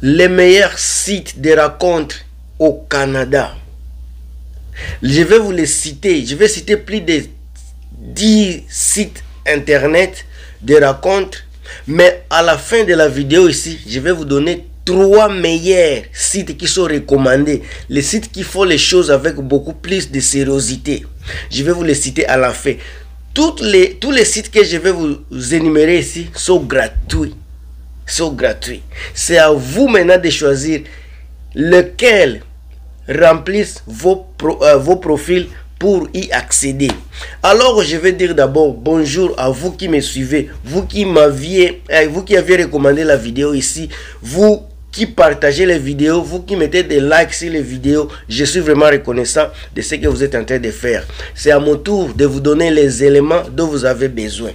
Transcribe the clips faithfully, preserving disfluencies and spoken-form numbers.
les meilleurs sites de rencontres au Canada. Je vais vous les citer. Je vais citer plus de dix sites internet de rencontres. Mais à la fin de la vidéo ici, je vais vous donner trois meilleurs sites qui sont recommandés. Les sites qui font les choses avec beaucoup plus de sérieuxité. Je vais vous les citer à la fin. Toutes les, tous les sites que je vais vous énumérer ici sont gratuits. Sont gratuits. C'est à vous maintenant de choisir lequel remplissent vos, pro, euh, vos profils pour y accéder. Alors je vais dire d'abord bonjour à vous qui me suivez, vous qui m'aviez, euh, vous qui avez recommandé la vidéo ici, vous qui partagez les vidéos, vous qui mettez des likes sur les vidéos. Je suis vraiment reconnaissant de ce que vous êtes en train de faire. C'est à mon tour de vous donner les éléments dont vous avez besoin.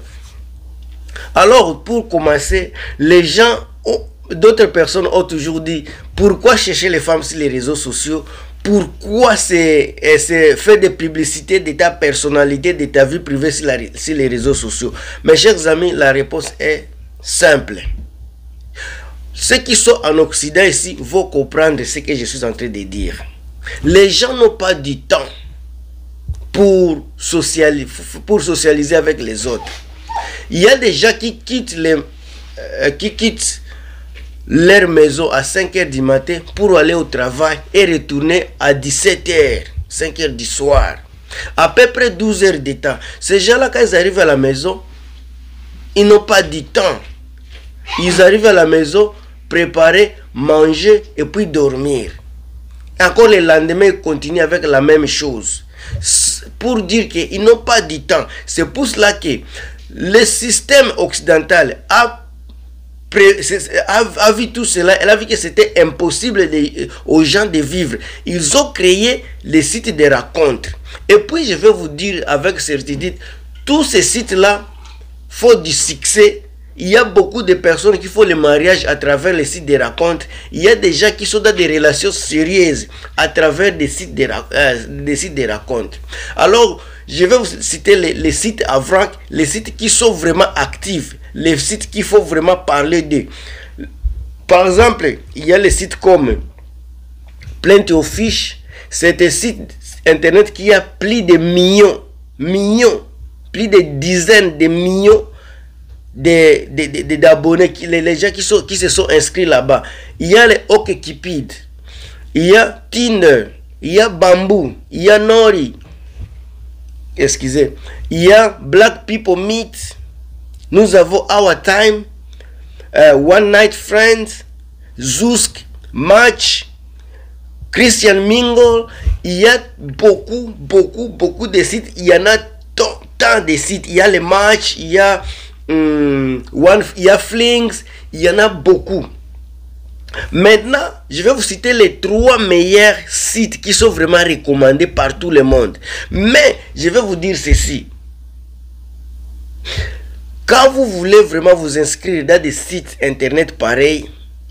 Alors pour commencer, les gens ont, d'autres personnes ont toujours dit pourquoi chercher les femmes sur les réseaux sociaux, pourquoi c'est faire des publicités de ta personnalité, de ta vie privée sur, la, sur les réseaux sociaux. Mes chers amis, la réponse est simple. Ceux qui sont en Occident ici vont comprendre ce que je suis en train de dire. Les gens n'ont pas du temps pour socialiser, pour socialiser avec les autres. Il y a des gens qui quittent, les, euh, qui quittent leur maison à cinq heures du matin pour aller au travail et retourner à dix-sept heures, cinq heures du soir. À peu près douze heures de temps. Ces gens-là, quand ils arrivent à la maison, ils n'ont pas du temps. Ils arrivent à la maison, préparer, manger et puis dormir. Encore le lendemain, ils continuent avec la même chose. Pour dire qu'ils n'ont pas du temps. C'est pour cela que le système occidental a, a, a vu tout cela. Elle a vu que c'était impossible de, aux gens de vivre. Ils ont créé les sites de rencontres. Et puis je vais vous dire avec certitude, tous ces sites-là font du succès. Il y a beaucoup de personnes qui font le mariage à travers les sites de rencontres. Il y a des gens qui sont dans des relations sérieuses à travers des sites de, euh, des sites de rencontres. Alors, je vais vous citer les, les sites à vrac, les sites qui sont vraiment actifs, les sites qu'il faut vraiment parler d'eux. Par exemple, il y a les sites comme Plenty of Fish. C'est un site internet qui a plus de millions, millions, plus de dizaines de millions d'abonnés, de, de, de, les, les gens qui, sont, qui se sont inscrits là-bas. Il y a les OkCupid, il y a Tinder, il y a Bamboo, il y a Nori, excusez, il y a Black People Meet, nous avons Our Time, uh, One Night Friends, Zoosk, Match, Christian Mingle. Il y a beaucoup, beaucoup, beaucoup de sites. Il y en a tant, tant de sites. Il y a les Match, il y a Hum, one, il y a Flings, il y en a beaucoup. Maintenant, je vais vous citer les trois meilleurs sites qui sont vraiment recommandés par tout le monde. Mais je vais vous dire ceci. Quand vous voulez vraiment vous inscrire dans des sites internet pareils,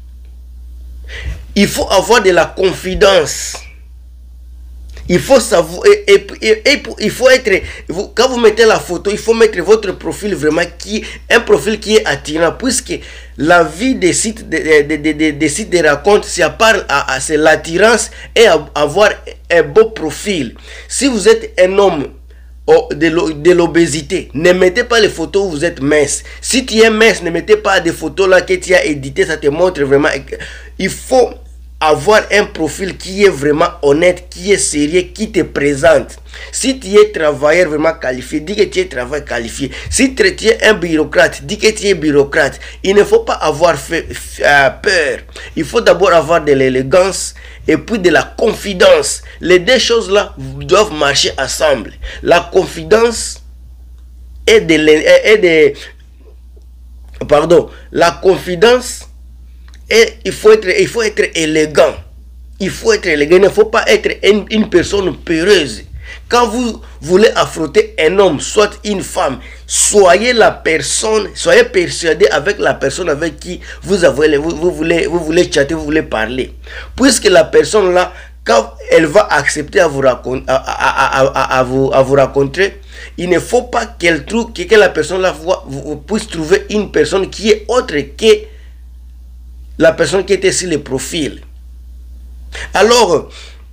il faut avoir de la confidence. Il faut savoir, et, et, et, et il faut être, vous, quand vous mettez la photo, il faut mettre votre profil vraiment qui, un profil qui est attirant, puisque la vie des sites de, de, de, de, de sites de rencontres, c'est à part, à, à, c'est l'attirance et à, avoir un beau profil. Si vous êtes un homme oh, de l'obésité, ne mettez pas les photos où vous êtes mince. Si tu es mince, ne mettez pas des photos là que tu as édité, ça te montre vraiment. Il faut avoir un profil qui est vraiment honnête, qui est sérieux, qui te présente. Si tu es travailleur vraiment qualifié, dis que tu es travailleur qualifié. Si tu es un bureaucrate, dis que tu es bureaucrate. Il ne faut pas avoir fait, euh, peur. Il faut d'abord avoir de l'élégance et puis de la confidence. Les deux choses là doivent marcher ensemble. La confidence et de, et de pardon, la confidence. Et il faut être, il faut être élégant. Il faut être élégant. Il ne faut pas être une, une personne peureuse. Quand vous voulez affronter un homme, soit une femme, soyez la personne, soyez persuadé avec la personne avec qui vous, avez, vous, vous, voulez, vous voulez chatter, vous voulez parler. Puisque la personne là, quand elle va accepter à vous, racon à, à, à, à, à, vous, à vous rencontrer, il ne faut pas qu'elle trouve que, que la personne là vous, vous puisse trouver une personne qui est autre que la personne qui était sur le profil. Alors,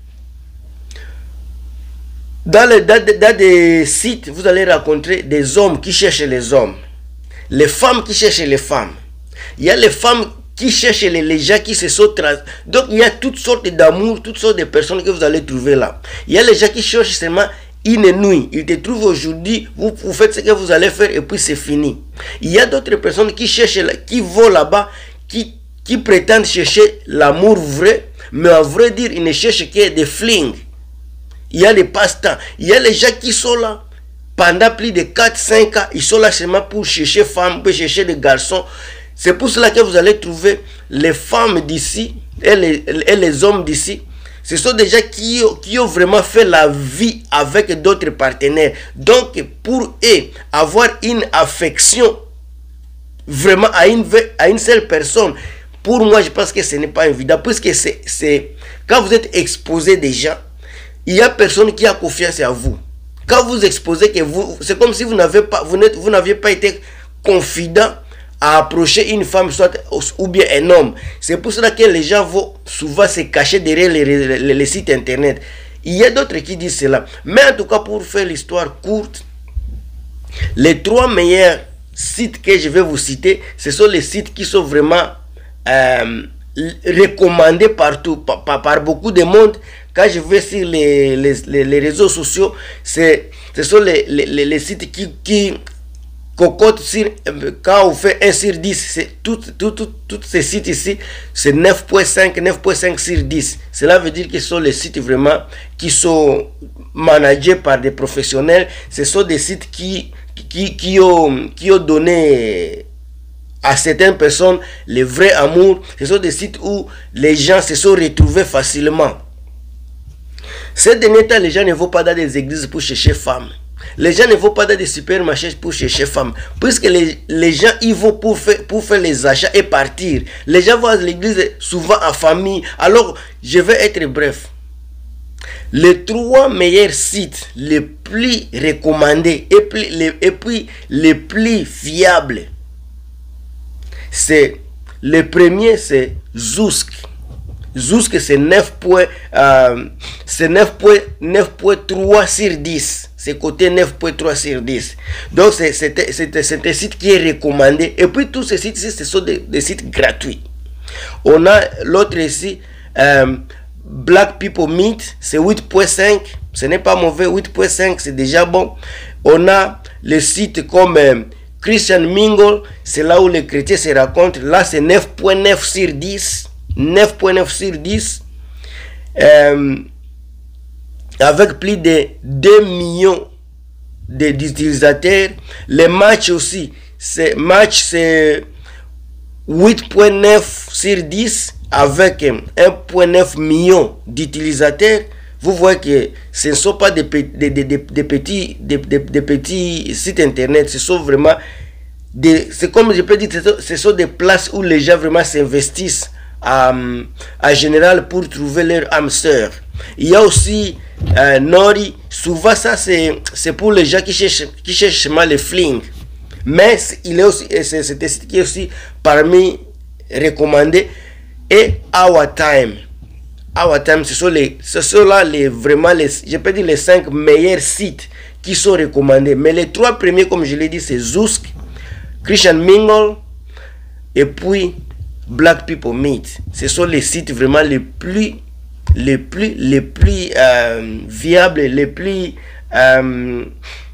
dans, le, dans, dans des sites, vous allez rencontrer des hommes qui cherchent les hommes, les femmes qui cherchent les femmes. Il y a les femmes qui cherchent les, les gens qui se sont trans... Donc, il y a toutes sortes d'amour, toutes sortes de personnes que vous allez trouver là. Il y a les gens qui cherchent seulement une nuit. Ils te trouvent aujourd'hui, vous, vous faites ce que vous allez faire et puis c'est fini. Il y a d'autres personnes qui cherchent, qui vont là-bas, qui, qui prétendent chercher l'amour vrai, mais en vrai dire, ils ne cherchent que des flings. Il y a des passe-temps. Il y a les gens qui sont là pendant plus de quatre cinq ans. Ils sont là seulement pour chercher femmes, pour chercher des garçons. C'est pour cela que vous allez trouver les femmes d'ici et les, et les hommes d'ici. Ce sont des gens qui, qui ont vraiment fait la vie avec d'autres partenaires. Donc, pour eux, avoir une affection vraiment à une, à une seule personne, pour moi, je pense que ce n'est pas évident. Puisque c'est quand vous êtes exposé déjà, il n'y a personne qui a confiance à vous. Quand vous exposez que vous, c'est comme si vous n'aviez pas, vous n'êtes, vous n'aviez pas été confident à approcher une femme, soit ou bien un homme. C'est pour cela que les gens vont souvent se cacher derrière les, les, les, les sites internet. Il y a d'autres qui disent cela. Mais en tout cas, pour faire l'histoire courte, les trois meilleurs sites que je vais vous citer, ce sont les sites qui sont vraiment euh, recommandés partout, par, par, par beaucoup de monde. Quand je vais sur les, les, les, les réseaux sociaux, ce sont les, les, les, les sites qui... qui cocotte sur, quand on fait un sur dix, c'est tout, tout, tout, tous ces sites ici, c'est neuf virgule cinq, neuf virgule cinq sur dix. Cela veut dire que ce sont les sites vraiment qui sont managés par des professionnels. Ce sont des sites qui, qui, qui, ont, qui ont donné à certaines personnes le vrai amour. Ce sont des sites où les gens se sont retrouvés facilement. Ces derniers temps, les gens ne vont pas dans des églises pour chercher femmes. Les gens ne vont pas dans des supermarchés pour chercher femmes. Puisque les, les gens y vont pour faire, pour faire les achats et partir. Les gens vont à l'église souvent en famille. Alors, je vais être bref. Les trois meilleurs sites les plus recommandés et, plus, les, et puis les plus fiables, c'est le premier, c'est Zoosk. Zoosk, c'est neuf virgule trois sur dix. C'est côté neuf virgule trois sur dix. Donc, c'est un site qui est recommandé. Et puis, tous ces sites ici, ce sont des, des sites gratuits. On a l'autre ici, euh, Black People Meet, c'est huit virgule cinq. Ce n'est pas mauvais, huit virgule cinq, c'est déjà bon. On a les sites comme euh, Christian Mingle, c'est là où les chrétiens se rencontrent. Là, c'est neuf virgule neuf sur dix. neuf virgule neuf sur dix. Euh, avec plus de deux millions d'utilisateurs. Les matchs aussi, c'est match c'est huit virgule neuf sur dix avec un virgule neuf million d'utilisateurs. Vous voyez que ce ne sont pas des, des, des, des, des, petits, des, des, des petits sites internet, ce sont vraiment des, c'est comme je peux dire, ce sont des places où les gens vraiment s'investissent en général pour trouver leur âme sœur. Il y a aussi euh, Nori. Souvent ça c'est pour les gens qui cherchent qui cherchent mal les flings. Mais il est aussi c'est un site qui est aussi parmi recommandés. Et Our Time. Our Time, ce sont les ce sont là les vraiment les je peux dire les cinq meilleurs sites qui sont recommandés. Mais les trois premiers, comme je l'ai dit, c'est Zoosk, Christian Mingle et puis Black People Meet. Ce sont les sites vraiment les plus les plus les plus euh, viables, les plus euh,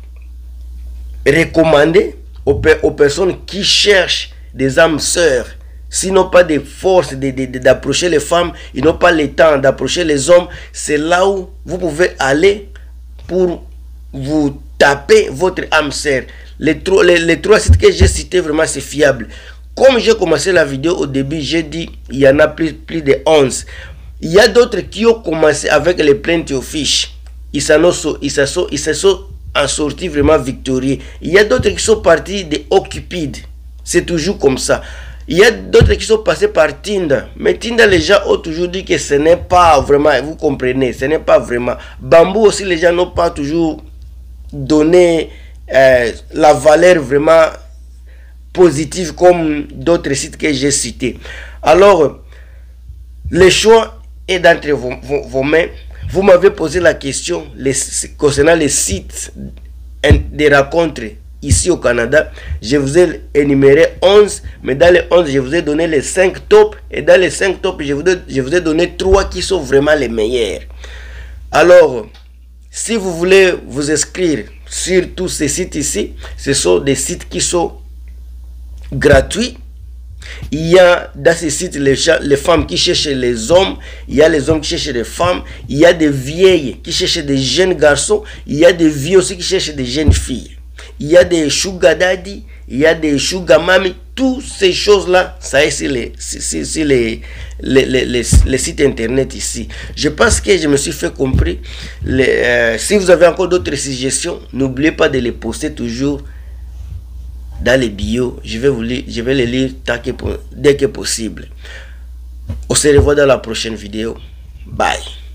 recommandés aux, aux personnes qui cherchent des âmes sœurs. S'ils n'ont pas de force d'approcher les femmes, ils n'ont pas le temps d'approcher les hommes, c'est là où vous pouvez aller pour vous taper votre âme sœur. Les, les, les trois sites que j'ai cités, vraiment c'est fiable. Comme j'ai commencé la vidéo au début, j'ai dit il y en a plus, plus de onze. Il y a d'autres qui ont commencé avec les Plenty of Fish. Ils se sont, ils sont, ils se sont en sortis vraiment victorieux. Il y a d'autres qui sont partis de Ocupid. C'est toujours comme ça. Il y a d'autres qui sont passés par Tinder. Mais Tinder, les gens ont toujours dit que ce n'est pas vraiment, vous comprenez, ce n'est pas vraiment. Bamboo aussi, les gens n'ont pas toujours donné euh, la valeur vraiment positive comme d'autres sites que j'ai cités. Alors, le choix est d'entre vos, vos, vos mains. Vous m'avez posé la question les, concernant les sites des rencontres ici au Canada. Je vous ai énuméré onze, mais dans les onze, je vous ai donné les cinq tops. Et dans les cinq tops, je vous ai, je vous ai donné trois qui sont vraiment les meilleurs. Alors, si vous voulez vous inscrire sur tous ces sites ici, ce sont des sites qui sont gratuits. Il y a dans ces sites les, les femmes qui cherchent les hommes, il y a les hommes qui cherchent les femmes, il y a des vieilles qui cherchent des jeunes garçons, il y a des vieux aussi qui cherchent des jeunes filles. Il y a des sugar daddy, il y a des sugar mami, toutes ces choses-là, ça est sur les, sur, sur les, les, les, les, les sites internet ici. Je pense que je me suis fait compris. Les, euh, si vous avez encore d'autres suggestions, n'oubliez pas de les poster toujours dans les bios. Je vais vous lire, je vais les lire tant que, dès que possible. On se revoit dans la prochaine vidéo. Bye.